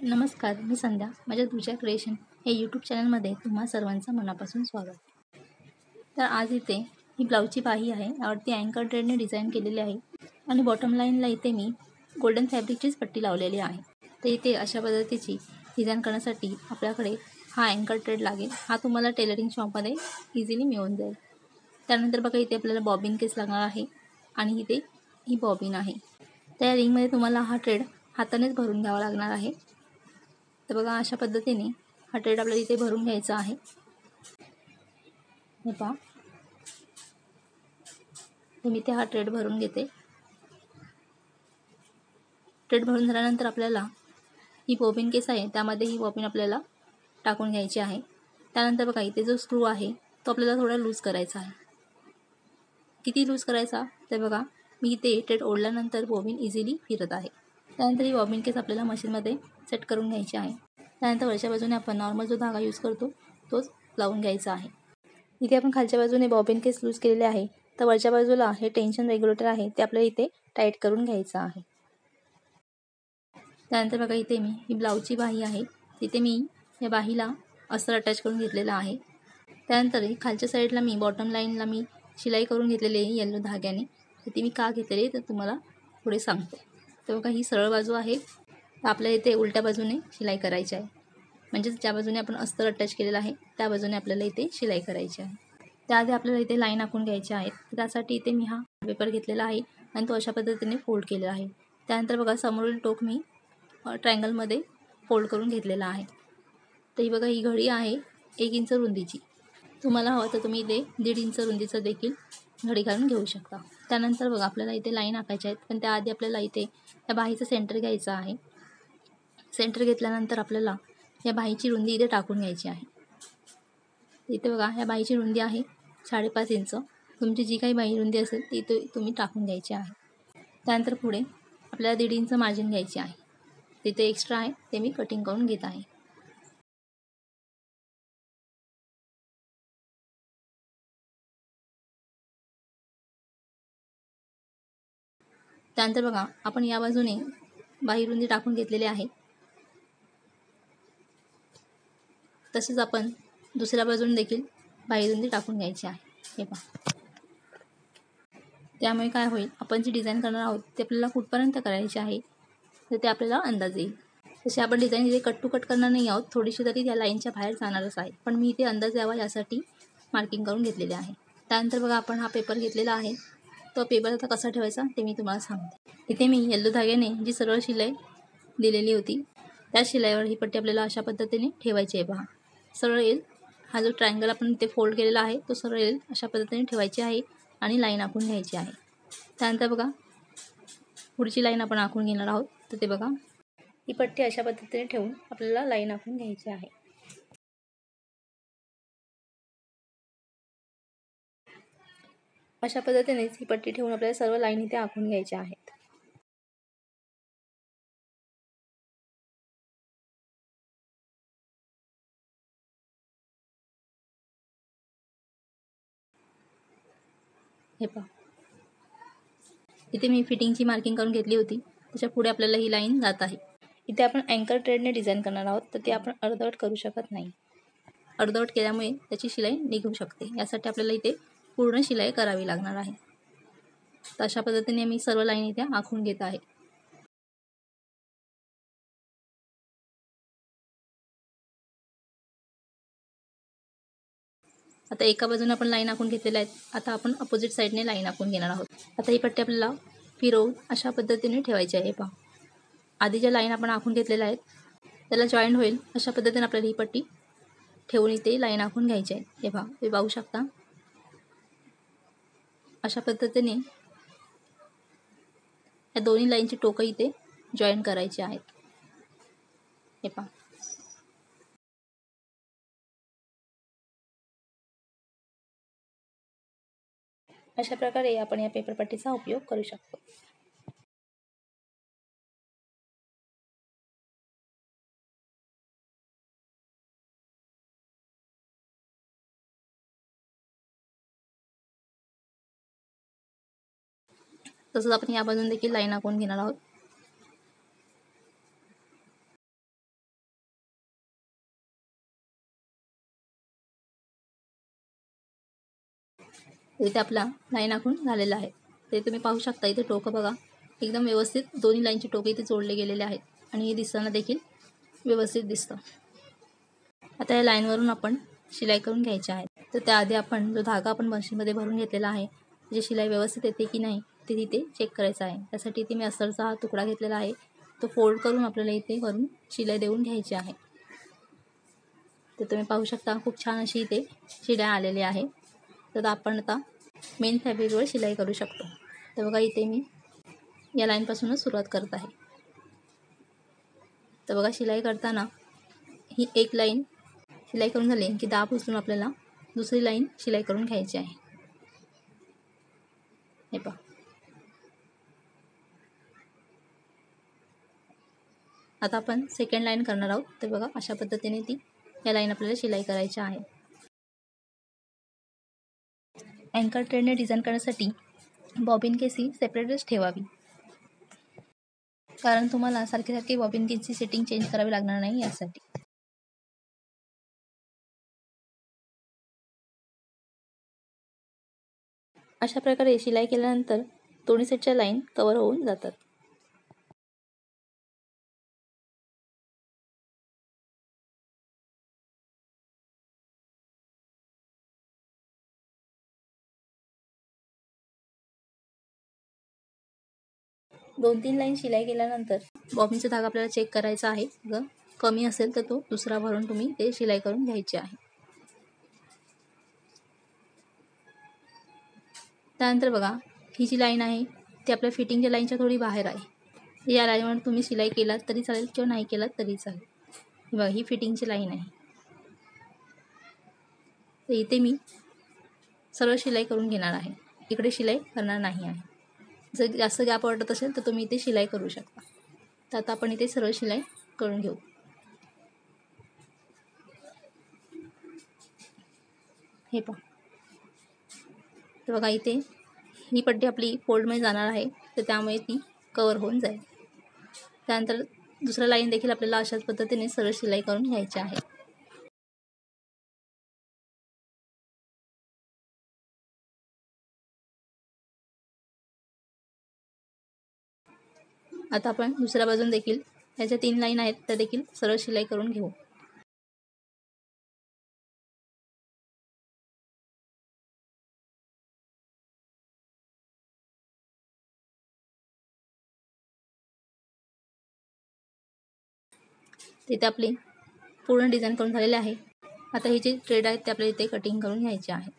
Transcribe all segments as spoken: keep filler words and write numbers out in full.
नमस्कार, मी संध्या. माझ्या तुझ्या क्रिएशन हे यूट्यूब चॅनलमध्ये तुम्हा सर्वांचं मनापासून स्वागत. तर आज इथे ही ब्लाऊजची बाही आहे, यावरती अँकर थ्रेडने डिझाईन केलेली आहे आणि बॉटम लाईनला इथे मी गोल्डन फॅब्रिकचीच पट्टी लावलेली आहे. तर इथे अशा पद्धतीची डिझाईन करण्यासाठी आपल्याकडे हा अँकर थ्रेड लागेल. हा तुम्हाला टेलरिंग शॉपमध्ये इझिली मिळून जाईल. त्यानंतर बघा इथे आपल्याला बॉबिन केस लागणार आहे आणि इथे ही बॉबिन आहे. त्या रिंगमध्ये तुम्हाला हा थ्रेड हातानेच भरून घ्यावा लागणार आहे. तर बघा अशा पद्धतीने हा थ्रेड आपल्याला इथे भरून घ्यायचा आहे. हे पहा, मी इथे हा थ्रेड भरून घेते. थ्रेड भरून झाल्यानंतर आपल्याला ही बॉबिन केस आहे त्यामध्ये ही बॉबिन आपल्याला टाकून घ्यायची आहे. त्यानंतर बघा इथे जो स्क्रू आहे तो आपल्याला थोडा लूज करायचा आहे. किती लूज करायचा ते बघा, मी इथे थ्रेड ओढल्यानंतर बॉबिन इझिली फिरत आहे. त्यानंतर ही बॉबिन केस आपल्याला मशीनमध्ये सेट करून घ्यायची आहे. त्यानंतर वरच्या बाजूने आपण नॉर्मल जो धागा यूज करतो तोच लावून घ्यायचा आहे. इथे आपण खालच्या बाजूने बॉबिन केस लूज केलेले आहे, तर वरच्या बाजूला हे टेन्शन रेग्युलेटर आहे ते आपल्याला इथे टाईट करून घ्यायचं आहे. त्यानंतर बघा इथे मी ही ब्लाऊजची बाही आहे, तिथे मी या बाहीला अस्तर अटॅच करून घेतलेला आहे. त्यानंतर खालच्या साईडला मी बॉटम लाईनला मी शिलाई करून घेतलेली आहे येलो धाग्याने. तर ती मी का घेतलेली तर तुम्हाला पुढे सांगते. तर बघा ही सरळ बाजू आहे, तर आपल्याला इथे उलट्या बाजूने शिलाई करायची आहे. म्हणजेच ज्या बाजूने आपण अस्तर अटॅच केलेलं आहे त्या बाजूने आपल्याला इथे शिलाई करायची आहे. त्याआधी आपल्याला इथे लाईन आखून घ्यायची आहे. त्यासाठी इथे मी हा पेपर घेतलेला आहे आणि तो अशा पद्धतीने फोल्ड केलेला आहे. त्यानंतर बघा समोरील टोक मी ट्रायंगलमध्ये फोल्ड करून घेतलेला आहे. तर ही बघा ही घडी आहे एक इंच रुंदीची. तुम्हाला हवं तर तुम्ही इथे दीड इंच रुंदीचं देखील घडी घालून घेऊ शकता. त्यानंतर बघा आपल्याला इथे लाईन आखायच्या आहेत, पण त्याआधी आपल्याला इथे या बाहीचं सेंटर घ्यायचं आहे. सेंटर घेतल्यानंतर आपल्याला या बाहीची रुंदी इथे टाकून घ्यायची आहे. इथे बघा ह्या बाहीची रुंदी आहे साडेपाच इंच. तुमची जी काही बाही रुंदी असेल ती इथे तुम्ही टाकून घ्यायची आहे. त्यानंतर पुढे आपल्याला दीड इंच मार्जिन घ्यायची आहे. तिथे एक्स्ट्रा आहे ते मी कटिंग करून घेत आहे. त्यानंतर बघा आपण या बाजूने बाही रुंदी टाकून घेतलेली आहे, तसेच आपण दुसऱ्या बाजूने देखील बाही रुंदी टाकून घ्यायची आहे. हे पहा, त्यामुळे काय होईल, आपण जी डिझाईन करणार आहोत ते आपल्याला कुठपर्यंत करायची आहे तर ते आपल्याला अंदाज येईल. तसे आपण डिझाईन इथे कट टू कट करणार नाही आहोत, थोडीशी तरी त्या लाईनच्या बाहेर जाणारच आहे, पण मी इथे अंदाज यावा यासाठी मार्किंग करून घेतलेले आहे. त्यानंतर बघा आपण हा पेपर घेतलेला आहे, तो पेपर आता कसा ठेवायचा ते मी तुम्हाला सांगते. इथे मी येलो धाग्याने जी सरळ शिलाई दिलेली होती त्या शिलाईवर ही पट्टी आपल्याला अशा पद्धतीने ठेवायची आहे. पहा सरळ येईल. हा जो ट्रायंगल आपण इथे फोल्ड केलेला आहे तो सरळ येईल अशा पद्धतीने ठेवायची आहे आणि लाईन आखून घ्यायची आहे. त्यानंतर बघा पुढची लाईन आपण आखून घेणार आहोत. तर ते बघा ही पट्टी अशा पद्धतीने ठेवून आपल्याला लाईन आखून घ्यायची आहे. अशा पद्धतीनेच ही पट्टी ठेवून आपल्याला सर्व लाईन इथे आखून घ्यायच्या आहेत. हे पहा इथे मी फिटिंगची मार्किंग करून घेतली होती, त्याच्या पुढे आपल्याला ही लाईन जात आहे. इथे आपण अँकर थ्रेडने डिझाईन करणार आहोत, तर ते आपण अर्धवट करू शकत नाही. अर्धवट केल्यामुळे त्याची शिलाई निघू शकते. यासाठी आपल्याला इथे पूर्ण शिलाई करावी लागणार आहे. तर अशा पद्धतीने मी सर्व लाईन इथे आखून घेत आहे. आता एका बाजूने आपण लाईन आखून घेतलेल्या आहेत. आता आपण अपोजिट साईडने लाईन आखून घेणार आहोत. आता ही पट्टी आपल्याला फिरवून अशा पद्धतीने ठेवायची आहे. पहा आधी ज्या लाईन आपण आखून घेतलेल्या आहेत त्याला जॉईंट होईल अशा पद्धतीने आपल्याला ही पट्टी ठेवून इथे लाईन आखून घ्यायची आहे. हे पहा हे पाहू शकता. अशा पद्धतीने या दोन्ही लाईनची टोकं इथे जॉईन करायची आहेत. हे पहा अशा प्रकारे आपण या पेपर पट्टीचा उपयोग करू शकतो. तसंच आपण या बाजून देखील लाईन आखून घेणार आहोत. इथे आपला लाईन आखून झालेला आहे. ते तुम्ही पाहू शकता. इथे टोकं बघा एकदम व्यवस्थित दोन्ही लाईनचे टोके इथे जोडले गेलेले आहेत आणि हे दिसताना देखील व्यवस्थित दिसतं. आता या लाईनवरून आपण शिलाई करून घ्यायची आहे. तर त्याआधी आपण जो धागा आपण मशीनमध्ये भरून घेतलेला आहे त्याची शिलाई व्यवस्थित येते की नाही ते तिथे चेक करायचं आहे. त्यासाठी इथे मी अस्तरचा हा तुकडा घेतलेला आहे. तो फोल्ड करून आपल्याला इथे वरून शिलाई देऊन घ्यायची आहे. तर तुम्ही पाहू शकता खूप छान अशी इथे शिलाई आलेली आहे. तर आपण आता मेन फॅब्रिकवर शिलाई करू शकतो. तर बघा इथे मी या लाईनपासूनच सुरुवात करत आहे. तर बघा शिलाई करताना ही एक लाईन शिलाई करून झाली की दाब उचलून आपल्याला दुसरी लाईन शिलाई करून घ्यायची आहे. हे पहा. आता आपण सेकंड लाईन करणार आहोत. तर बघा अशा पद्धतीने ती या लाईन आपल्याला शिलाई करायची आहे. अँकर थ्रेडने डिझाईन करण्यासाठी बॉबिन केस ही सेपरेटच ठेवावी, कारण तुम्हाला सारखी सारखी बॉबिन केसची सेटिंग चेंज करावी लागणार नाही यासाठी. अशा प्रकारे शिलाई केल्यानंतर दोन्ही साईडच्या लाईन कव्हर होऊन जातात. दोन तीन लाईन शिलाई केल्यानंतर बॉबिनचा धागा आपल्याला चेक करायचा आहे. जर कमी असेल तर तो दुसरा भरून तुम्ही ते शिलाई करून घ्यायचे आहे. त्यानंतर बघा ही जी लाईन आहे ती आपल्या फिटिंगच्या लाईनच्या थोडी बाहेर आहे. या लाईनवर तुम्ही शिलाई केलात तरी चालेल किंवा नाही केलात तरी चालेल. बघा ही फिटिंगची लाईन आहे. तर इथे मी सरळ शिलाई करून घेणार आहे. इकडे शिलाई करणार नाही आहे. जर जास्त गॅप वाटत असेल तर तुम्ही इथे शिलाई करू शकता. तर आता आपण इथे सरळ शिलाई करून घेऊ. हे पहा. तर बघा इथे ही पट्टी आपली फोल्डमध्ये जाणार आहे तर त्यामुळे ती कवर होऊन जाईल. त्यानंतर दुसरा लाईन देखील आपल्याला अशाच पद्धतीने सरळ शिलाई करून घ्यायची आहे. आता आपण दुसऱ्या बाजून देखील ह्याच्या तीन लाईन आहेत त्या देखील सरळ शिलाई करून घेऊ. तिथे आपली पूर्ण डिझाईन करून झालेले आहे. आता ही जी थ्रेड आहेत ते आपल्याला इथे कटिंग करून घ्यायचे आहे.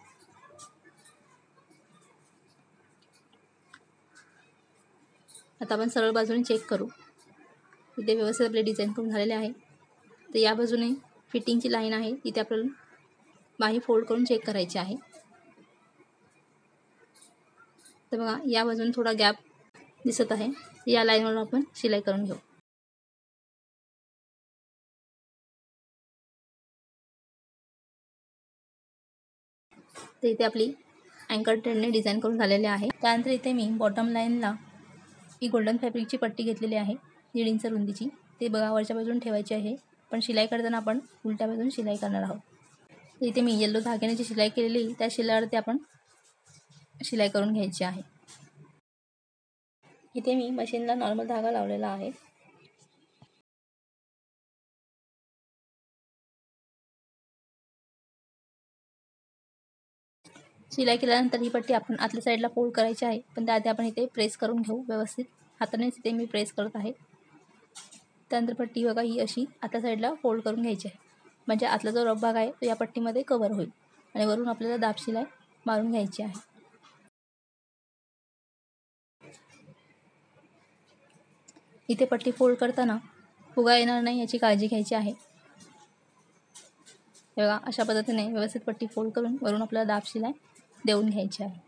आता आपण सरळ बाजूने चेक करू. इथे व्यवस्थित आपले डिझाईन करून झालेले आहे. तर या बाजूने फिटिंगची लाईन आहे तिथे आपल्याला बाही फोल्ड करून चेक करायची आहे. तर बघा या बाजूने थोडा गॅप दिसत आहे. या लाईनवर आपण शिलाई करून घेऊ. तर इथे आपली अँकर थ्रेडने डिझाईन करून झालेले आहे. त्यानंतर इथे मी बॉटम लाईनला ही गोल्डन फॅब्रिकची पट्टी घेतलेली आहे दीड इंच रुंदीची. ते बघा वरच्या बाजून ठेवायची आहे, पण शिलाई करताना आपण उलट्या बाजून शिलाई करणार आहोत. तर इथे मी येलो धाग्याने जी शिलाई केलेली त्या शिलाईवरती आपण शिलाई करून घ्यायची आहे. इथे मी मशीनला नॉर्मल धागा लावलेला आहे. शिलाई केल्यानंतर ही पट्टी आपण आतल्या साईडला फोल्ड करायची आहे, पण त्याआधी आपण इथे प्रेस करून घेऊ व्यवस्थित. हातानेच इथे मी प्रेस करत आहे. त्यानंतर पट्टी बघा ही अशी आतल्या साईडला फोल्ड करून घ्यायची आहे, म्हणजे आतला जो रफ भाग आहे तो या पट्टीमध्ये कव्हर होईल आणि वरून आपल्याला दाब शिलाई मारून घ्यायची आहे. इथे पट्टी फोल्ड करताना फुगा येणार नाही याची काळजी घ्यायची आहे. बघा अशा पद्धतीने व्यवस्थित पट्टी फोल्ड करून वरून आपल्याला दाब शिलाई देऊन घ्यायची आहे.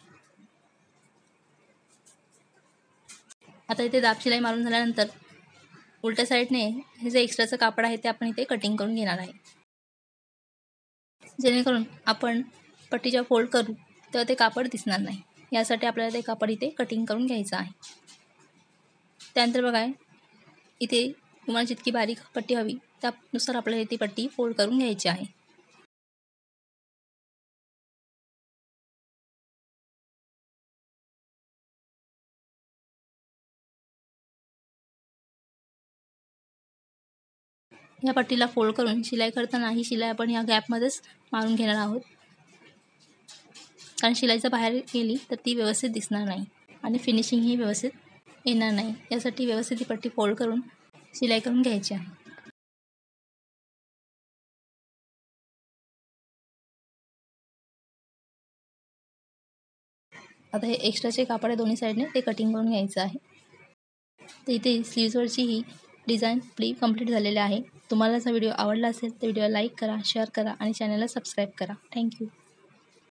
आता इथे दाब शिलाई मारून झाल्यानंतर उलट्या साईडने हे जे एक्स्ट्राचं कापड आहे ते आपण इथे कटिंग करून घेणार आहे, जेणेकरून आपण पट्टीच्या फोल्ड करू तेव्हा ते कापड दिसणार नाही. यासाठी आपल्याला ते कापड इथे कटिंग करून घ्यायचं आहे. त्यानंतर बघा इथे तुम्हाला जितकी बारीक पट्टी हवी त्यानुसार आपल्याला ती पट्टी फोल्ड करून घ्यायची आहे. या पट्टीला फोल्ड करून शिलाई करताना ही शिलाई आपण या गॅपमध्येच मारून घेणार आहोत, कारण शिलाईचा बाहेर गेली तर ती व्यवस्थित दिसणार नाही आणि फिनिशिंग ही व्यवस्थित येणार नाही। यासाठी व्यवस्थित ही पट्टी फोल्ड करून शिलाई करून घ्यायची आहे। आता हे एक्स्ट्राचे कापड आहे दोन्ही साईडने ते कटिंग करून घ्यायचं आहे। तर इथे स्लीव्सवरची ही डिझाईन आपली कंप्लीट झालेली आहे। तुम्हाला जर व्हिडिओ आवडला असेल तर व्हिडिओला लाईक करा, शेअर करा आणि चॅनलला सबस्क्राईब करा। थँक्यू।